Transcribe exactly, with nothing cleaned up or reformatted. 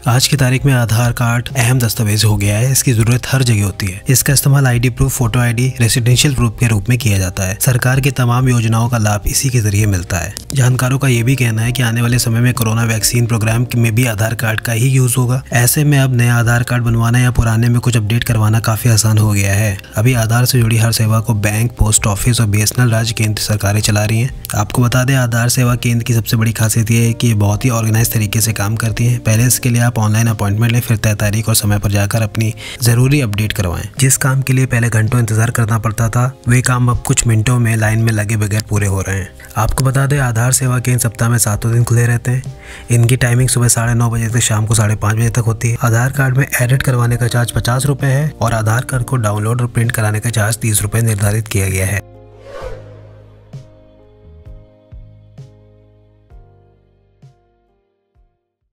आज की तारीख में आधार कार्ड अहम दस्तावेज हो गया है। इसकी जरूरत हर जगह होती है। इसका इस्तेमाल ID proof, photo ID, residential proof के रूप में किया जाता है। सरकार की तमाम योजनाओं का लाभ इसी के जरिए मिलता है। जानकारों का ये भी कहना है कि आने वाले समय में कोरोना वैक्सीन प्रोग्राम में भी आधार कार्ड का ही यूज होगा। ऐसे में अब नया आधार कार्ड बनवाना या पुराने में कुछ अपडेट करवाना काफी आसान हो गया है। अभी आधार से जुड़ी हर सेवा को बैंक, पोस्ट ऑफिस और बीएसएनएल राज्य केंद्र सरकारें चला रही हैं। आपको बता दें, आधार सेवा केंद्र की सबसे बड़ी खासियत ये है कि ये बहुत ही ऑर्गेनाइज तरीके से काम करती हैं। पहले इसके लिए आप ऑनलाइन अपॉइंटमेंट लें, फिर तय तारीख और समय पर जाकर अपनी जरूरी अपडेट करवाएं। जिस काम के लिए पहले घंटों इंतजार करना पड़ता था, वे काम अब कुछ मिनटों में लाइन में लगे बगैर पूरे हो रहे हैं। आपको बता दें, आधार सेवा केंद्र सप्ताह में सातों दिन खुले रहते हैं। इनकी टाइमिंग सुबह साढ़े नौ बजे से शाम को साढ़े पाँच बजे तक होती है। आधार कार्ड में एडिट करवाने का चार्ज पचास रुपए है और आधार कार्ड को डाउनलोड और प्रिंट कराने का चार्ज तीस रुपए निर्धारित किया गया है।